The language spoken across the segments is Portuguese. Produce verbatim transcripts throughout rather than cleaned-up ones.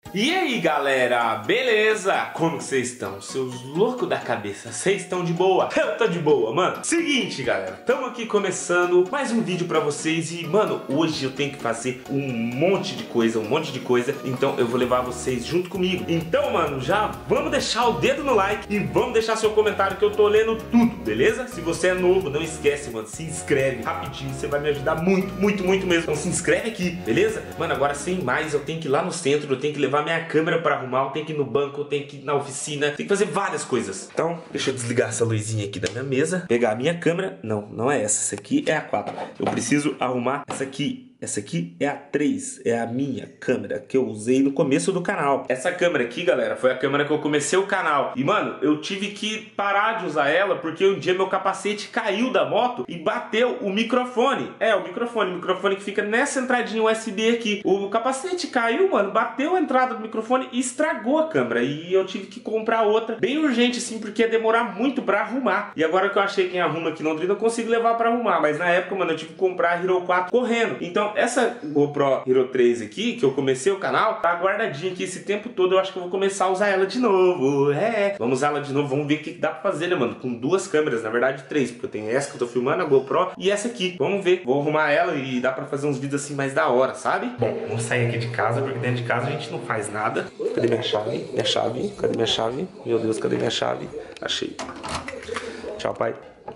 E aí galera, beleza? Como vocês estão? Seus loucos da cabeça, vocês estão de boa? Eu tô de boa, mano. Seguinte galera, estamos aqui começando mais um vídeo pra vocês. E mano, hoje eu tenho que fazer um monte de coisa, um monte de coisa. Então eu vou levar vocês junto comigo. Então mano, já vamos deixar o dedo no like e vamos deixar seu comentário que eu tô lendo tudo, beleza? Se você é novo, não esquece, mano, se inscreve rapidinho, você vai me ajudar muito, muito, muito mesmo. Então se inscreve aqui, beleza? Mano, agora sem mais, eu tenho que ir lá no centro, eu tenho que levar minha câmera pra arrumar, eu tenho que ir no banco, eu tenho que ir na oficina, tenho que fazer várias coisas. Então, deixa eu desligar essa luzinha aqui da minha mesa, pegar a minha câmera, não, não é essa, essa aqui é a quatro. Eu preciso arrumar essa aqui. Essa aqui é a três, é a minha câmera que eu usei no começo do canal. Essa câmera aqui, galera, foi a câmera que eu comecei o canal. E, mano, eu tive que parar de usar ela porque um dia meu capacete caiu da moto e bateu o microfone. É, o microfone, o microfone que fica nessa entradinha U S B aqui. O capacete caiu, mano, bateu a entrada do microfone e estragou a câmera. E eu tive que comprar outra, bem urgente, assim, porque ia demorar muito pra arrumar. E agora que eu achei quem arruma aqui em Londrina, eu consigo levar pra arrumar. Mas na época, mano, eu tive que comprar a Hero quatro correndo. Então, essa GoPro Hero três aqui, que eu comecei o canal, tá guardadinha aqui esse tempo todo. Eu acho que eu vou começar a usar ela de novo. É, vamos usar ela de novo, vamos ver o que dá pra fazer, né, mano? Com duas câmeras, na verdade três, porque eu tenho essa que eu tô filmando, a GoPro, e essa aqui. Vamos ver, vou arrumar ela e dá pra fazer uns vídeos assim mais da hora, sabe? Bom, vamos sair aqui de casa, porque dentro de casa a gente não faz nada. Cadê minha chave? Minha chave? Cadê minha chave? Meu Deus, cadê minha chave? Achei. Tchau, pai.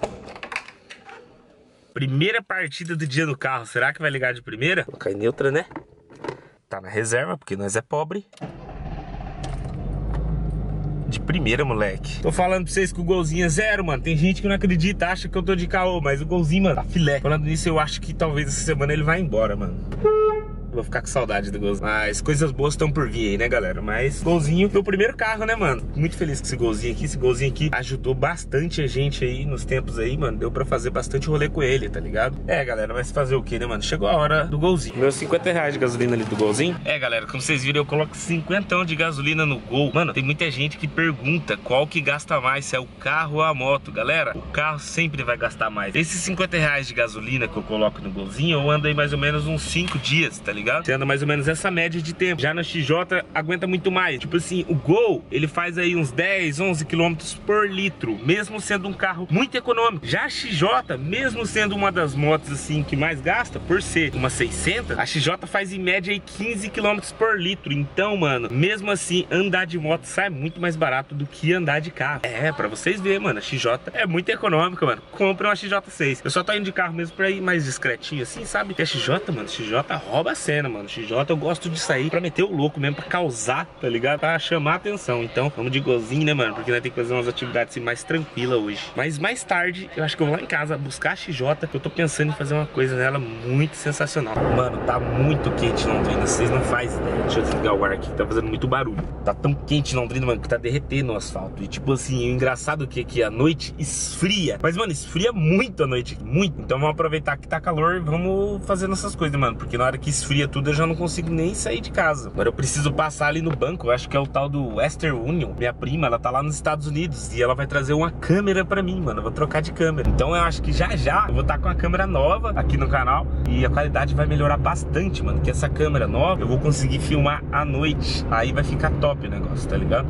Primeira partida do dia no carro, será que vai ligar de primeira? Vou colocar em neutra, né? Tá na reserva, porque nós é pobre. De primeira, moleque. Tô falando pra vocês que o golzinho é zero, mano. Tem gente que não acredita, acha que eu tô de caô, mas o golzinho, mano, tá filé. Falando nisso, eu acho que talvez essa semana ele vai embora, mano. Vou ficar com saudade do golzinho. Mas coisas boas estão por vir aí, né, galera? Mas golzinho, meu primeiro carro, né, mano? Muito feliz com esse golzinho aqui. Esse golzinho aqui ajudou bastante a gente aí nos tempos aí, mano. Deu pra fazer bastante rolê com ele, tá ligado? É, galera, vai se fazer o quê, né, mano? Chegou a hora do golzinho. Meus cinquenta reais de gasolina ali do golzinho. É, galera, como vocês viram, eu coloco cinquentão de gasolina no Gol. Mano, tem muita gente que pergunta qual que gasta mais, se é o carro ou a moto. Galera, o carro sempre vai gastar mais. Esses cinquenta reais de gasolina que eu coloco no golzinho, eu ando aí mais ou menos uns cinco dias, tá ligado? Ligado? Você anda mais ou menos essa média de tempo. Já na X J aguenta muito mais. Tipo assim, o Gol, ele faz aí uns dez, onze quilômetros por litro, mesmo sendo um carro muito econômico. Já a X J, mesmo sendo uma das motos assim que mais gasta, por ser uma seiscentos, a X J faz em média aí quinze quilômetros por litro. Então, mano, mesmo assim, andar de moto sai muito mais barato do que andar de carro. É, pra vocês verem, mano, a X J é muito econômica, mano. Compre uma X J seis. Eu só tô indo de carro mesmo pra ir mais discretinho assim, sabe? E a X J, mano, a X J rouba a cena, mano. X J eu gosto de sair pra meter o louco mesmo, pra causar, tá ligado? Pra chamar a atenção. Então, vamos de golzinho, né, mano? Porque nós temos que fazer umas atividades assim, mais tranquilas hoje. Mas mais tarde, eu acho que eu vou lá em casa buscar a X J, que eu tô pensando em fazer uma coisa nela muito sensacional. Mano, tá muito quente em Londrina, vocês não fazem ideia. Deixa eu desligar o ar aqui, tá fazendo muito barulho. Tá tão quente em Londrina, mano, que tá derretendo o asfalto. E tipo assim, o engraçado é que aqui à noite esfria. Mas, mano, esfria muito à noite, muito. Então vamos aproveitar que tá calor e vamos fazendo essas coisas, mano. Porque na hora que esfria tudo, eu já não consigo nem sair de casa. Agora eu preciso passar ali no banco, eu acho que é o tal do Western Union. Minha prima, ela tá lá nos Estados Unidos e ela vai trazer uma câmera pra mim, mano. Eu vou trocar de câmera. Então eu acho que já já eu vou estar com a câmera nova aqui no canal e a qualidade vai melhorar bastante, mano. Que essa câmera nova eu vou conseguir filmar à noite. Aí vai ficar top o negócio, tá ligado?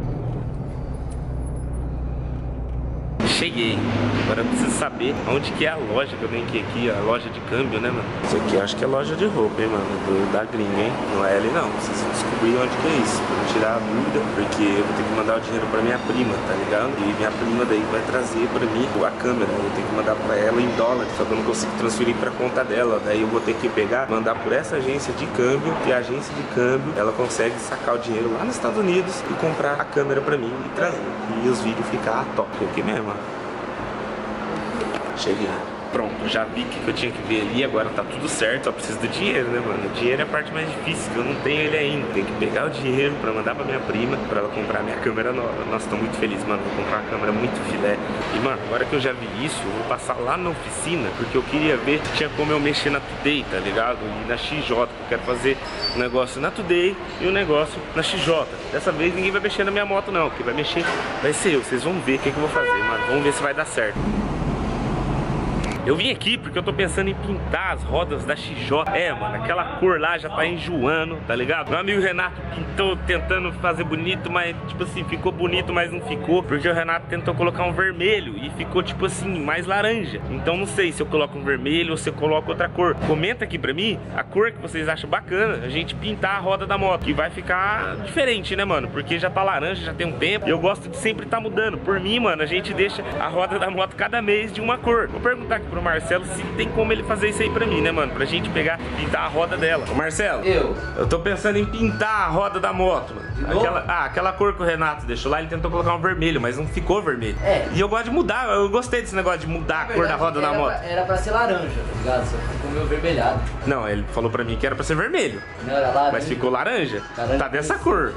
Cheguei, agora eu preciso saber onde que é a loja que eu venho aqui, aqui, a loja de câmbio, né, mano? Isso aqui eu acho que é loja de roupa, hein, mano, do, da gringa, hein? Não é ali não, preciso descobrir onde que é isso, pra não tirar a dúvida, porque eu vou ter que mandar o dinheiro pra minha prima, tá ligado? E minha prima daí vai trazer pra mim a câmera, eu tenho que mandar pra ela em dólar, só que eu não consigo transferir pra conta dela, daí eu vou ter que pegar, mandar por essa agência de câmbio, e a agência de câmbio, ela consegue sacar o dinheiro lá nos Estados Unidos e comprar a câmera pra mim e trazer, e os vídeos ficar top aqui mesmo, ó. Cheguei. Pronto, já vi o que eu tinha que ver ali, agora tá tudo certo, só preciso do dinheiro, né, mano? O dinheiro é a parte mais difícil, eu não tenho ele ainda. Tenho que pegar o dinheiro pra mandar pra minha prima, pra ela comprar a minha câmera nova. Nossa, tô muito feliz, mano, vou comprar uma câmera muito filé. E, mano, agora que eu já vi isso, eu vou passar lá na oficina, porque eu queria ver se tinha como eu mexer na Today, tá ligado? E na X J, que eu quero fazer um negócio na Today e um negócio na X J. Dessa vez ninguém vai mexer na minha moto, não, quem vai mexer vai ser eu. Vocês vão ver o que, que eu vou fazer, mano. Vamos ver se vai dar certo. Eu vim aqui porque eu tô pensando em pintar as rodas da X J. É, mano, aquela cor lá já tá enjoando, tá ligado? Meu amigo Renato pintou tentando fazer bonito, mas tipo assim, ficou bonito, mas não ficou. Porque o Renato tentou colocar um vermelho e ficou tipo assim, mais laranja. Então não sei se eu coloco um vermelho ou se eu coloco outra cor. Comenta aqui pra mim a cor que vocês acham bacana a gente pintar a roda da moto, que vai ficar diferente, né, mano? Porque já tá laranja, já tem um tempo. E eu gosto de sempre tá mudando. Por mim, mano, a gente deixa a roda da moto cada mês de uma cor. Vou perguntar aqui pro Marcelo se tem como ele fazer isso aí pra mim, né, mano? Pra gente pegar e pintar a roda dela. Ô, Marcelo, Eu? Eu tô pensando em pintar a roda da moto, mano. De novo? Aquela, ah, aquela cor que o Renato deixou lá, ele tentou colocar um vermelho, mas não ficou vermelho. É. E eu gosto de mudar, eu gostei desse negócio de mudar a cor da roda da era moto. Pra, era pra ser laranja, tá ligado? Só que ficou meio vermelhado. Não, ele falou pra mim que era pra ser vermelho. Não, era laranja. Mas ficou laranja. Laranja. Tá dessa cor.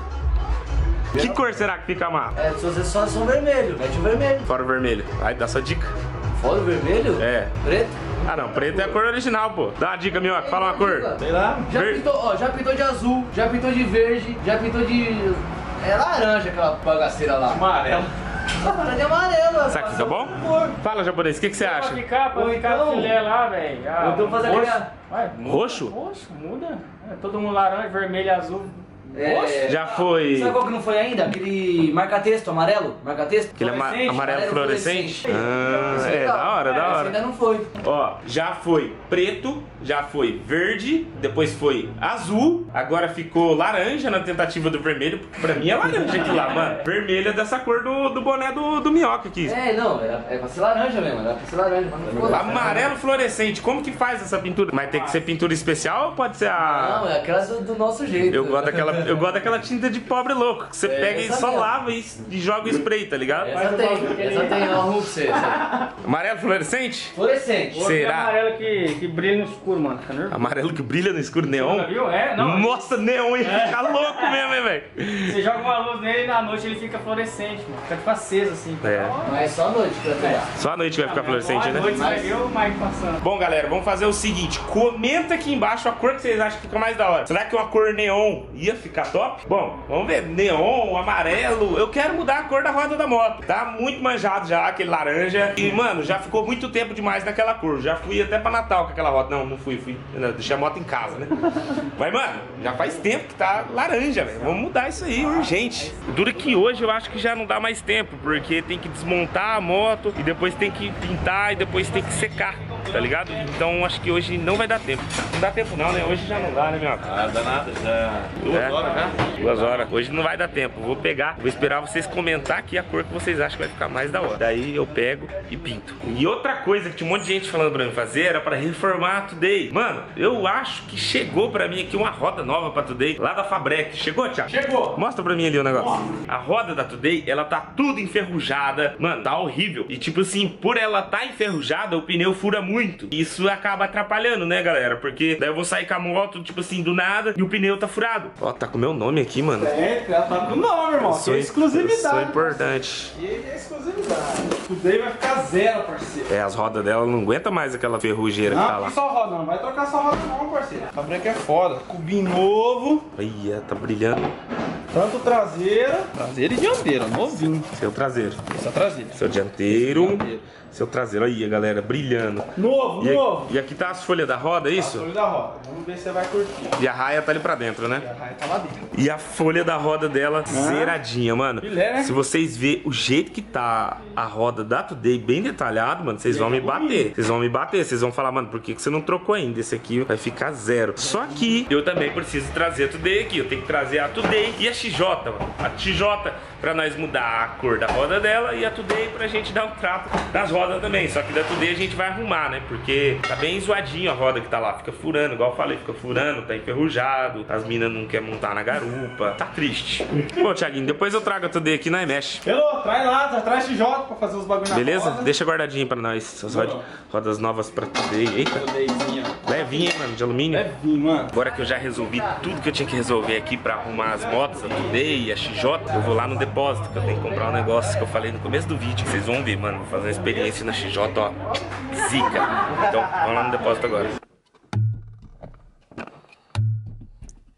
Que cor será que fica massa? É, se você só são vermelho, mete o vermelho. Fora o vermelho. Aí dá sua dica. Fora o vermelho? É. Preto? Ah não, preto é a cor original, pô. Dá uma dica, Minhoca, fala uma cor. Sei lá. Já Ver- pintou, ó, já pintou de azul, já pintou de verde, já pintou de... É laranja aquela bagaceira lá. Amarelo. Laranja e amarela. Será que fica bom? Fala, japonês, o que, que você Pra acha? ficar, pra Ou ficar então- no filé lá, velho. Ah, Ou então fazer roxo. aquela- Vai, muda. Roxo? Roxo, muda. É, todo mundo laranja, vermelho, azul. É... Já foi Sabe qual que não foi ainda? Aquele marca-texto amarelo? Marca-texto? aquele ama- fluorescente? amarelo fluorescente? Ah, Esse aí é, tá. da hora, É, da esse hora. ainda não foi. Ó, já foi preto, já foi verde, depois foi azul, agora ficou laranja na tentativa do vermelho. Pra mim é laranja aqui lá, mano. Vermelho é dessa cor do, do boné do, do Minhoca aqui. É, não, era, é pra ser laranja mesmo, era pra ser laranja, mas não ficou. Amarelo fluorescente, como que faz essa pintura? Mas tem que ser pintura especial ou pode ser a... Não, é aquela do, do nosso jeito. Eu gosto daquela, eu gosto daquela tinta de pobre louco, que você É, pega e essa só mesmo. lava e, e joga o spray, tá ligado? Essa tem, essa tem, eu arrumo pra você. essa. Amarelo fluorescente? Fluorescente. Outro é Será? amarelo que, que brilha no escuro, mano. Tá nervoso? Amarelo que brilha no escuro, neon? Já viu? É, não. Nossa, neon ia ficar louco mesmo, hein, velho? Você joga uma luz nele e na noite ele fica fluorescente, mano. Fica tipo aceso assim. É. Mas é só à noite pra pegar. Só à noite vai ficar fluorescente, À né? noite você vai ver o Mike passando. Bom, galera, vamos fazer o seguinte. Comenta aqui embaixo a cor que vocês acham que fica mais da hora. Será que uma cor neon ia ficar top? Bom, vamos ver. Neon, amarelo. Eu quero mudar a cor da roda da moto. Tá muito manjado já, aquele laranja. E, mano, já ficou muito tempo demais naquela cor. Já fui até pra Natal com aquela roda. Não, não fui, fui. Não, deixei a moto em casa, né? Mas, mano, já faz tempo que tá laranja, velho. Vamos mudar isso aí, urgente. Dura que hoje eu acho que já não dá mais tempo, porque tem que desmontar a moto e depois tem que pintar e depois tem que secar, tá ligado? Então acho que hoje não vai dar tempo. Não dá tempo não, né? Hoje já não dá, né, meu? Ah, dá nada, já. Duas É. horas já? Duas horas. Hoje não vai dar tempo. Vou pegar, vou esperar vocês comentar aqui a cor que vocês acham que vai ficar mais da hora. Daí eu pego e pinto. E outra coisa que tinha um monte de gente falando pra mim fazer era pra reformar a Today. Mano, eu acho que chegou pra mim aqui uma roda nova pra Today, lá da Fabrec. Chegou, Thiago? Chegou. Mostra pra mim ali o negócio. A roda da Today, ela tá tudo enferrujada. Mano, tá horrível. E tipo assim, por ela tá enferrujada, o pneu fura muito. E isso acaba atrapalhando, né, galera? Porque daí eu vou sair com a moto, tipo assim, do nada, e o pneu tá furado. Ó, tá com o meu nome aqui, mano. É, ela tá com o nome, irmão. Que é exclusividade. Sou importante. E é exclusividade. Tudo aí vai ficar zero, parceiro. É, as rodas dela não aguenta mais aquela ferrugeira que tá Não, lá. não só roda, não vai trocar só roda não, parceiro. A breca é foda. Cubinho novo, Ia, tá brilhando. tanto traseira. Traseira e dianteira, novinho. Seu traseiro. Essa traseira. Seu dianteiro. Dianteiro. Seu traseiro. Aí, galera, brilhando. Novo, E, novo. e aqui tá as folhas da roda, é A isso? folha da roda. Vamos ver se você vai curtir. E a raia tá ali pra dentro, né? A raia tá lá dentro. E a folha da roda dela zeradinha, mano. Filé, né? Se vocês verem o jeito que tá a roda da Today bem detalhado, mano, vocês vão me bater. Vocês vão me bater. Vocês vão falar, mano, por que que você não trocou ainda? Esse aqui vai ficar zero. Só que eu também preciso trazer a Today aqui. Eu tenho que trazer a Today e a X J, mano. A X J pra nós mudar a cor da roda dela e a Today pra gente dar um trato das rodas também. Só que da Today a gente vai arrumar, né? Porque tá bem zoadinho a roda que tá lá. Fica furando, igual eu falei, fica furando, tá enferrujado. As minas não querem montar na garupa. Tá triste. Pô, Thiaguinho, depois eu trago a Today aqui na E M E S H. Hello, traz lá, traz X J pra fazer os bagulho na Beleza? roda. Deixa guardadinho pra nós. Essas rodas, rodas novas pra Today. Eita, Todayzinha. levinha, hein, mano, de alumínio. Levinho, mano. Agora que eu já resolvi tudo que eu tinha que resolver aqui pra arrumar as motos, a Today e a X J, eu vou lá no depósito, que eu tenho que comprar um negócio que eu falei no começo do vídeo. Vocês vão ver, mano, vou fazer uma experiência na X J, ó, zica. Então, vamos lá no depósito agora.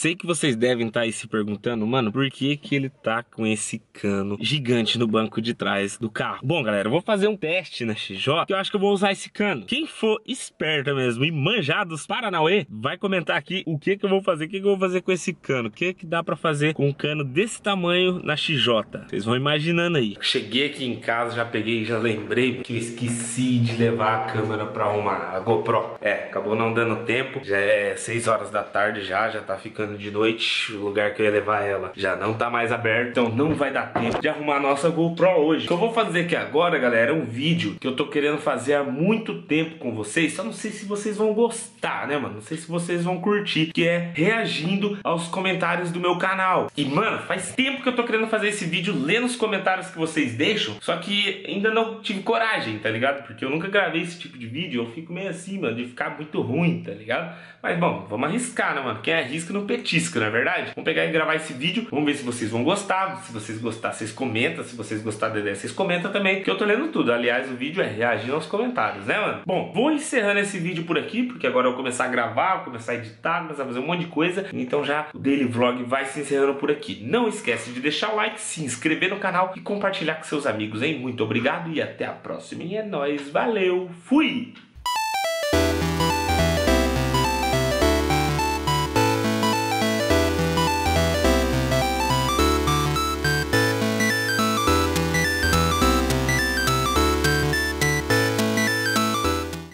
Sei que vocês devem estar aí se perguntando, mano, por que que ele tá com esse cano gigante no banco de trás do carro? Bom, galera, eu vou fazer um teste na X J, que eu acho que eu vou usar esse cano. Quem for esperta mesmo e manjar dos Paranauê, vai comentar aqui o que que eu vou fazer, o que que eu vou fazer com esse cano, o que que dá pra fazer com um cano desse tamanho na X J. Vocês vão imaginando aí. Cheguei aqui em casa, já peguei, já lembrei que eu esqueci de levar a câmera pra arrumar, a GoPro. É, acabou não dando tempo, já é seis horas da tarde já, já tá ficando de noite, o lugar que eu ia levar ela já não tá mais aberto, então não vai dar tempo de arrumar a nossa GoPro hoje. O que eu vou fazer aqui agora, galera, é um vídeo que eu tô querendo fazer há muito tempo com vocês, só não sei se vocês vão gostar, né, mano? Não sei se vocês vão curtir, que é reagindo aos comentários do meu canal. E, mano, faz tempo que eu tô querendo fazer esse vídeo, lendo os comentários que vocês deixam, só que ainda não tive coragem, tá ligado? Porque eu nunca gravei esse tipo de vídeo, eu fico meio assim, mano, de ficar muito ruim, tá ligado? Mas, bom, vamos arriscar, né, mano? Quem arrisca não petisca, não é verdade? Vamos pegar e gravar esse vídeo, vamos ver se vocês vão gostar. Se vocês gostarem, vocês comentam. Se vocês gostarem da ideia, vocês comentam também, que eu tô lendo tudo. Aliás, o vídeo é reagindo aos comentários, né, mano? Bom, vou encerrando esse vídeo por aqui, porque agora eu vou começar a gravar, vou começar a editar, começar a fazer um monte de coisa. Então já o Daily Vlog vai se encerrando por aqui. Não esquece de deixar o like, se inscrever no canal e compartilhar com seus amigos, hein? Muito obrigado e até a próxima. E é nóis, valeu, fui!